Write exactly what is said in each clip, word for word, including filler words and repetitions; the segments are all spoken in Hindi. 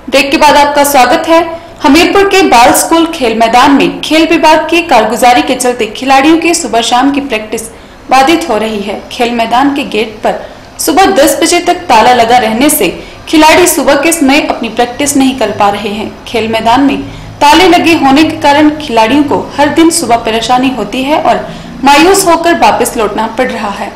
ब्रेक के बाद आपका स्वागत है। हमीरपुर के बाल स्कूल खेल मैदान में खेल विभाग की कारगुजारी के चलते खिलाड़ियों की सुबह शाम की प्रैक्टिस बाधित हो रही है। खेल मैदान के गेट पर सुबह दस बजे तक ताला लगा रहने से खिलाड़ी सुबह के समय अपनी प्रैक्टिस नहीं कर पा रहे हैं। खेल मैदान में ताले लगे होने के कारण खिलाड़ियों को हर दिन सुबह परेशानी होती है और मायूस होकर वापस लौटना पड़ रहा है।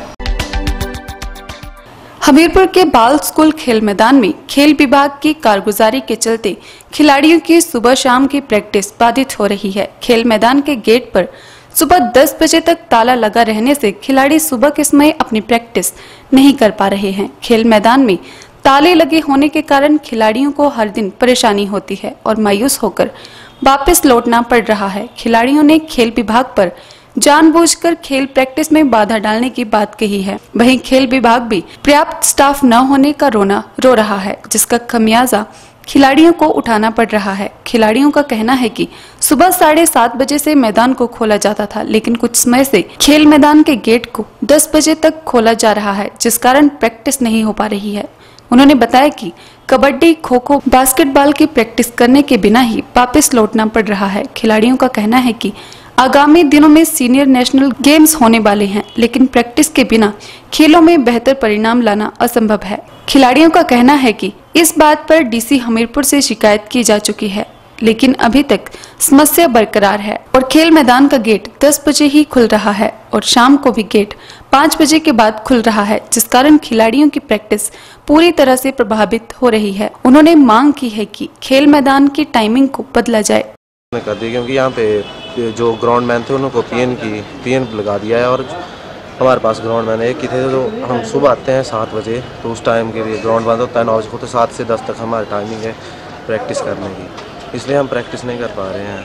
हमीरपुर के बाल स्कूल खेल मैदान में खेल विभाग की कारगुजारी के चलते खिलाड़ियों की सुबह शाम की प्रैक्टिस बाधित हो रही है। खेल मैदान के गेट पर सुबह दस बजे तक ताला लगा रहने से खिलाड़ी सुबह के समय अपनी प्रैक्टिस नहीं कर पा रहे हैं। खेल मैदान में ताले लगे होने के कारण खिलाड़ियों को हर दिन परेशानी होती है और मायूस होकर वापस लौटना पड़ रहा है। खिलाड़ियों ने खेल विभाग पर जानबूझकर खेल प्रैक्टिस में बाधा डालने की बात कही है। वहीं खेल विभाग भी पर्याप्त स्टाफ न होने का रोना रो रहा है, जिसका खमियाजा खिलाड़ियों को उठाना पड़ रहा है। खिलाड़ियों का कहना है कि सुबह साढ़े सात बजे से मैदान को खोला जाता था, लेकिन कुछ समय से खेल मैदान के गेट को दस बजे तक खोला जा रहा है, जिस कारण प्रैक्टिस नहीं हो पा रही है। उन्होंने बताया कि कबड्डी, खो खो, बास्केटबॉल की प्रैक्टिस करने के बिना ही वापस लौटना पड़ रहा है। खिलाड़ियों का कहना है कि आगामी दिनों में सीनियर नेशनल गेम्स होने वाले हैं, लेकिन प्रैक्टिस के बिना खेलों में बेहतर परिणाम लाना असंभव है। खिलाड़ियों का कहना है कि इस बात पर डीसी हमीरपुर से शिकायत की जा चुकी है, लेकिन अभी तक समस्या बरकरार है और खेल मैदान का गेट दस बजे ही खुल रहा है और शाम को भी गेट पाँच बजे के बाद खुल रहा है, जिस कारण खिलाड़ियों की प्रैक्टिस पूरी तरह से प्रभावित हो रही है। उन्होंने मांग की है कि खेल मैदान की टाइमिंग को बदला जाए। कर दी क्योंकि यहाँ पे जो ग्राउंड मैन थे उनको पीएन की पीएन लगा दिया है और हमारे पास ग्राउंड मैन एक ही थे। तो हम सुबह आते हैं सात बजे, तो उस टाइम के लिए ग्राउंड बंद होता है नौ बजे को, तो सात से दस तक हमारी टाइमिंग है प्रैक्टिस करने की, इसलिए हम प्रैक्टिस नहीं कर पा रहे हैं।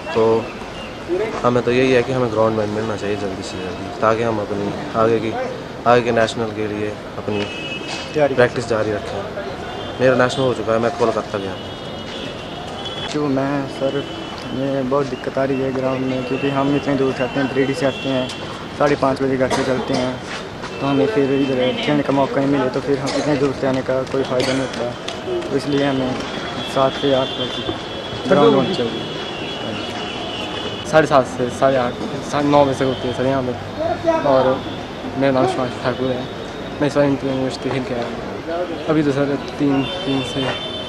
तो हमें तो यही है कि हमें ग्राउंड मैन मिलना चाहिए जल्दी से जल्दी, ताकि हम अपनी आगे की आगे के नेशनल के लिए अपनी प्रैक्टिस जारी रखें। मेरा नेशनल हो चुका है, मैं कोलकाता गया जो मैं सर ये बहुत दिक्कत आ रही है ग्राउंड में, क्योंकि हम इतने दूर से आते हैं, ब्रेडी से आते हैं, साढ़े पाँच बजे घर से चलते हैं, तो हमें फिर इधर खेलने का मौका नहीं मिले तो फिर हम इतने दूर से आने का कोई फ़ायदा नहीं होता। तो इसलिए हमें सात से आठ बजे ग्राउंड होना चाहिए। साढ़े सात से साढ़े आठ साढ़े नौ बजे तक होती है सर यहाँ पर। और मेरा नाम सुभाष ठाकुर है, मैं इस बार इंटर यूनिवर्सिटी खेल के आया हूँ। अभी तो सर तीन तीन से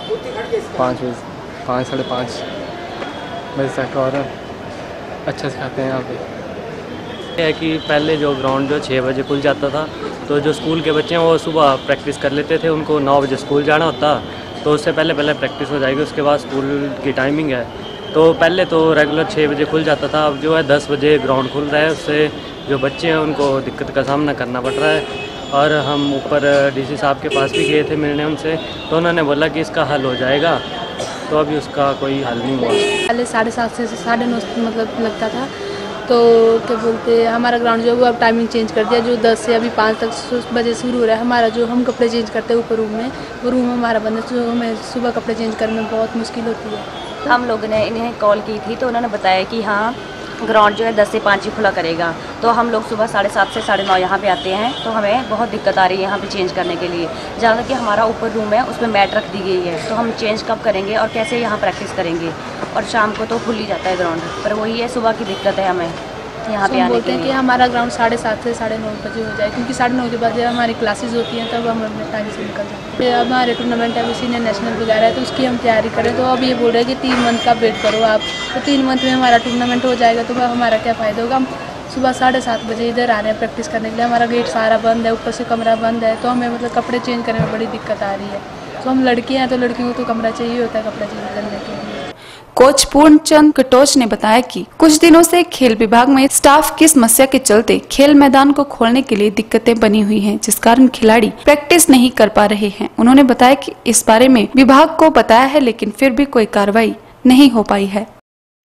पाँच बजे पाँच साढ़े पाँच बजे तक और अच्छा सिखाते हैं यहाँ पे। है कि पहले जो ग्राउंड जो छः बजे खुल जाता था, तो जो स्कूल के बच्चे हैं वो सुबह प्रैक्टिस कर लेते थे, उनको नौ बजे स्कूल जाना होता, तो उससे पहले पहले प्रैक्टिस हो जाएगी। उसके बाद स्कूल की टाइमिंग है, तो पहले तो रेगुलर छः बजे खुल जाता था, अब जो है दस बजे ग्राउंड खुल रहा है, उससे जो बच्चे हैं उनको दिक्कत का सामना करना पड़ रहा है। और हम ऊपर डीसी साहब के पास भी गए थे मिलने उनसे, तो उन्होंने बोला कि इसका हल हो जाएगा, तो अभी उसका कोई हल नहीं हुआ। पहले साढ़े सात से साढ़े नौ मतलब लगता था, तो क्या बोलते हमारा ग्राउंड जो है वो अब टाइमिंग चेंज कर दिया, जो दस से अभी पाँच तक बजे शुरू हो रहा है। हमारा जो हम कपड़े चेंज करते हैं ऊपर रूम में, वो रूम हमारा बंद है, जो हमें सुबह कपड़े चेंज करने में बहुत मुश्किल होती है। हम लोगों ने इन्हें कॉल की थी, तो उन्होंने बताया कि हाँ ग्राउंड जो है दस से पाँच ही खुला करेगा। तो हम लोग सुबह साढ़े सात से साढ़े नौ यहाँ पे आते हैं, तो हमें बहुत दिक्कत आ रही है यहाँ पे चेंज करने के लिए। जहाँ कि हमारा ऊपर रूम है उसमें मैट रख दी गई है, तो हम चेंज कब करेंगे और कैसे यहाँ प्रैक्टिस करेंगे। और शाम को तो खुल ही जाता है ग्राउंड, पर वही है सुबह की दिक्कत है हमें यहाँ पे आने के लिए। कि हमारा ग्राउंड साढ़े सात से साढ़े नौ बजे हो जाए, क्योंकि साढ़े नौ के बाद जब हमारी क्लासेस होती हैं तब हम अपने टाइम से निकल जाते हैं। अब हमारे टूर्नामेंट है, सीनियर नेशनल वगैरह है, तो उसकी हम तैयारी करें। तो अब ये बोल रहे हैं कि तीन मंथ का वेट करो आप, तो तीन मंथ में हमारा टूर्नामेंट हो जाएगा, तो हमारा क्या फ़ायदा होगा। हम सुबह साढ़े सात बजे इधर आ रहे हैं प्रैक्टिस करने के लिए, हमारा गेट सारा बंद है, ऊपर से कमरा बंद है, तो हमें मतलब कपड़े चेंज करने में बड़ी दिक्कत आ रही है। तो हम लड़कियाँ हैं, तो लड़कियों को तो कमरा चाहिए होता है कपड़े चेंज करने के लिए। कोच पूर्णचंद कटोच ने बताया कि कुछ दिनों से खेल विभाग में स्टाफ की समस्या के चलते खेल मैदान को खोलने के लिए दिक्कतें बनी हुई हैं, जिस कारण खिलाड़ी प्रैक्टिस नहीं कर पा रहे हैं। उन्होंने बताया कि इस बारे में विभाग को बताया है, लेकिन फिर भी कोई कार्रवाई नहीं हो पाई है।